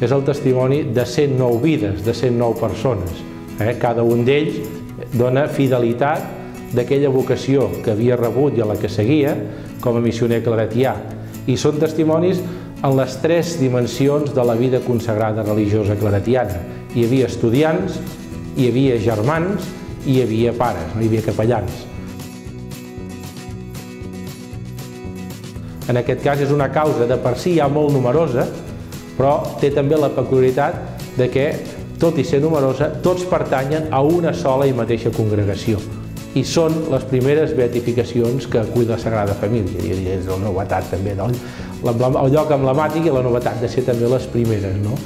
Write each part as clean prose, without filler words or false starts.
és el testimoni de 109 vides, de 109 persones. Cada un d'ells dona fidelitat d'aquella vocació que havia rebut i a la que seguia com a missioner claretià. I són testimonis en les tres dimensions de la vida consagrada religiosa claretiana. Hi havia estudiants, hi havia germans i hi havia pares, hi havia capellans. En aquest cas és una causa de per si ja molt numerosa, però té també la peculiaritat de que, tot i ser numerosa, tots pertanyen a una sola i mateixa congregació. I són les primeres beatificacions que acull la Sagrada Família. I és la novetat també, el lloc emblemàtic i la novetat de ser també les primeres, no?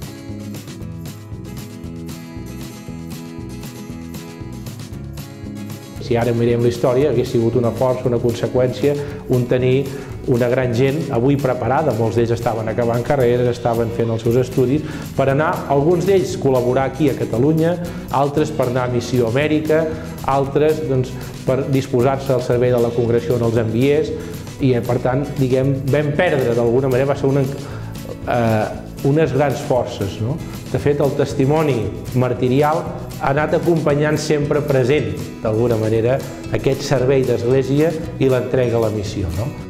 Si ara mirem la història, hauria sigut una força, una conseqüència, un tenir una gran gent avui preparada, molts d'ells estaven acabant carreres, estaven fent els seus estudis, per anar, alguns d'ells, col·laborar aquí a Catalunya, altres per anar a Missió Amèrica, altres per disposar-se al servei de la congregació on els enviés, i per tant, diguem, vam perdre d'alguna manera, va ser unes grans forces. De fet, el testimoni martirial ha anat acompanyant sempre present, d'alguna manera, aquest servei d'església i l'entrega a la missió.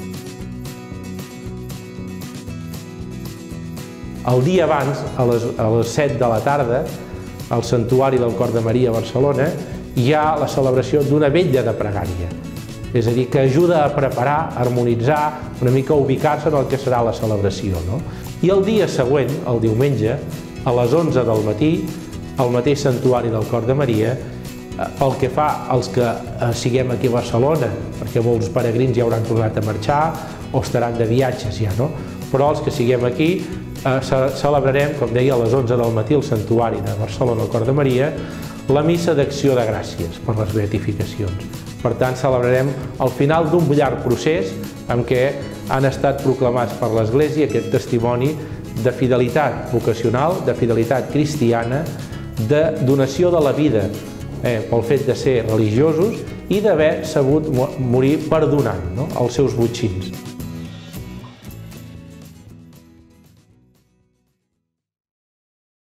El dia abans, a les 7 de la tarda, al Santuari del Cor de Maria a Barcelona, hi ha la celebració d'una vetlla de pregària. És a dir, que ajuda a preparar, a harmonitzar, una mica a ubicar-se en el que serà la celebració. I el dia següent, el diumenge, a les 11 del matí, al mateix Santuari del Cor de Maria, pel que fa als que siguem aquí a Barcelona, perquè molts peregrins ja hauran tornat a marxar o estaran de viatges ja, no? Però els que siguem aquí celebrarem, com deia, a les 11 del matí al Santuari de Barcelona al Cor de Maria, la missa d'acció de gràcies per les beatificacions. Per tant, celebrarem el final d'un llarg procés en què han estat proclamats per l'Església aquest testimoni de fidelitat vocacional, de fidelitat cristiana, de donació de la vida pel fet de ser religiosos i d'haver sabut morir perdonant els seus botxins.